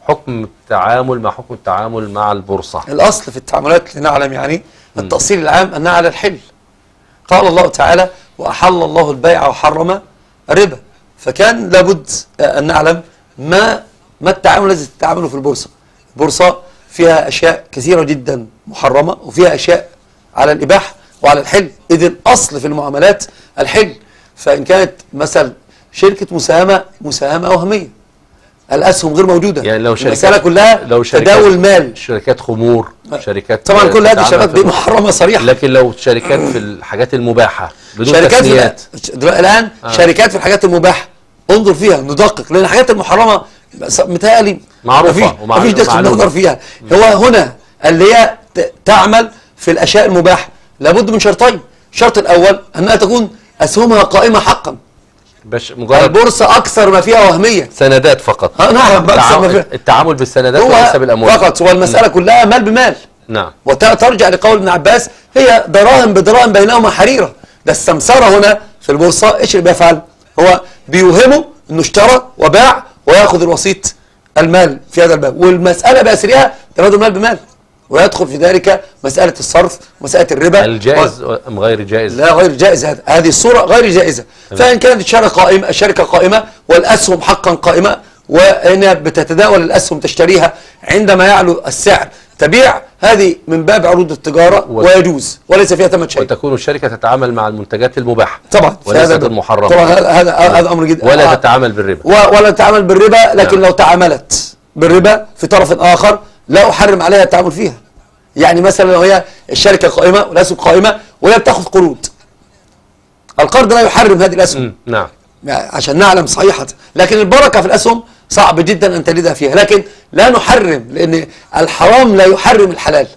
حكم التعامل مع البورصة. الأصل في التعاملات لنعلم يعني التأصيل العام أنها على الحل. قال الله تعالى وأحل الله البيع وحرم الربا، فكان لابد أن نعلم ما التعامل الذي تتعامله في البورصة. البورصة فيها أشياء كثيرة جدا محرمة، وفيها أشياء على الإباحة وعلى الحل، إذ الأصل في المعاملات الحل. فإن كانت مثلا شركة مساهمة وهمية، الأسهم غير موجودة، يعني لو شركات المسألة كلها تداول مال، شركات خمور، شركات طبعا كل هذه الشركات دي محرمة صريحة. لكن لو شركات في الحاجات المباحة بدون شركات تسميات الآن شركات في الحاجات المباحة، انظر فيها ندقق، لأن الحاجات المحرمة متهيألي معروفة مفيش دخل ننظر فيها. هو هنا اللي هي تعمل في الأشياء المباحة لابد من شرطين. الشرط الأول أنها تكون أسهمها قائمة حقا، مجرد البورصة أكثر ما فيها وهمية، سندات فقط. نعم، أكثر ما فيها التعامل بالسندات وليس بالأموال فقط، والمسألة كلها مال بمال. نعم، وترجع لقول ابن عباس هي دراهم بدراهم بينهما حريرة. ده السمسرة هنا في البورصة ايش اللي بيفعل؟ هو بيوهمه انه اشترى وباع وياخذ الوسيط المال في هذا الباب، والمسألة بأسرها تبادل مال بمال، ويدخل في ذلك مسألة الصرف ومسألة الربا. الجائز أم غير جائز؟ لا، غير جائز، هذه الصورة غير جائزة. فإن كانت الشركة قائمة والأسهم حقا قائمة، وإنها بتتداول الأسهم تشتريها عندما يعلو السعر تبيع، هذه من باب عروض التجارة ويجوز وليس فيها ثمن شيء. وتكون الشركة تتعامل مع المنتجات المباحة طبعا وليست المحرمة. طبعا هذا أمر جدا. ولا تتعامل بالربا، ولا تتعامل بالربا، لكن لو تعاملت بالربا في طرف آخر لا أحرم عليها التعامل فيها. يعني مثلا لو هي الشركة قائمة والأسهم قائمة وهي بتاخذ قروض، القرض لا يحرم هذه الأسهم. نعم، عشان نعلم صحيحة. لكن البركة في الأسهم صعب جدا أن تلدها فيها، لكن لا نحرم، لأن الحرام لا يحرم الحلال.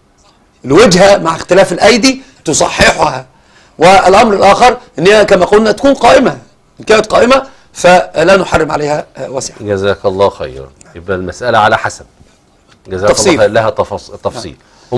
الوجهة مع اختلاف الأيدي تصححها. والأمر الآخر أن هي كما قلنا تكون قائمة، إن كانت قائمة فلا نحرم عليها واسعة. جزاك الله خيرا. يبقى المسألة على حسب، جزاك الله خير، لها تفصيل.